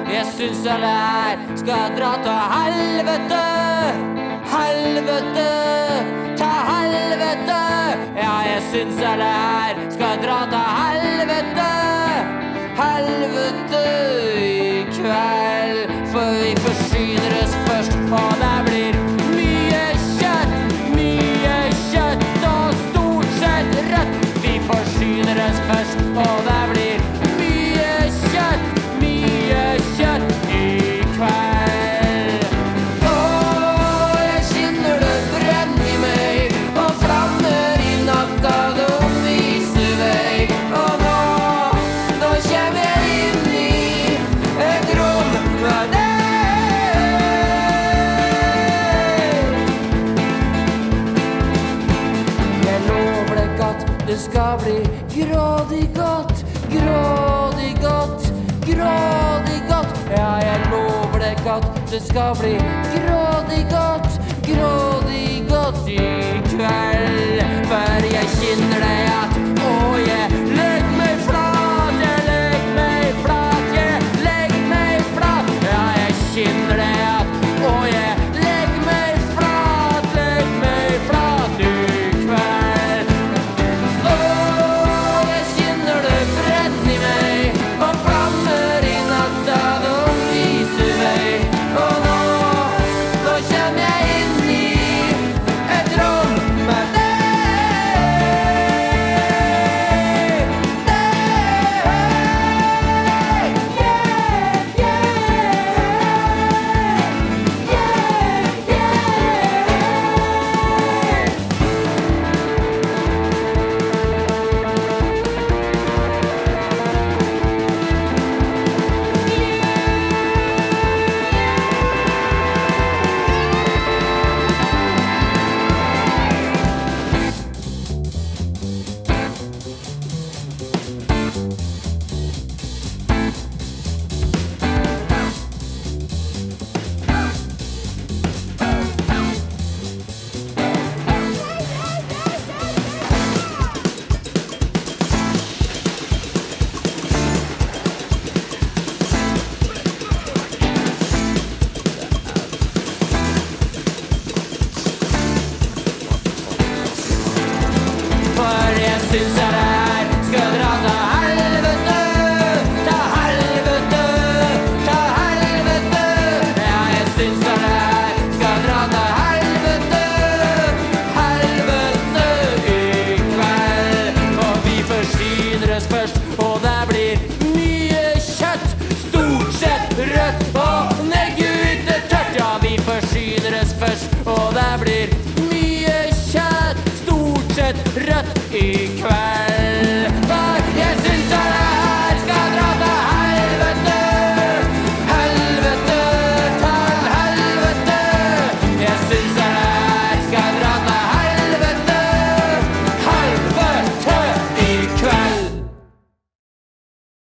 Jeg synes alle her skal dra til helvete. Helvete, ta helvete. Ja, jeg synes alle her skal dra til helvete. Helvete i kveld. For vi forsyner oss først, og det blir mye kjøtt og stort sett rødt. Vi forsyner oss først, og det blir mye kjøtt i kveld. Åh, jeg kjenner det brenner i meg, og flammer i natta, det viser vei. Og nå kommer jeg inn i et rom med deg. Jeg lover deg at det skal bli grådig godt, grådig godt, grådig godt. Ja, jeg lover deg at det skal bli grådig godt, grådig godt i kveld. For jeg kjenner deg at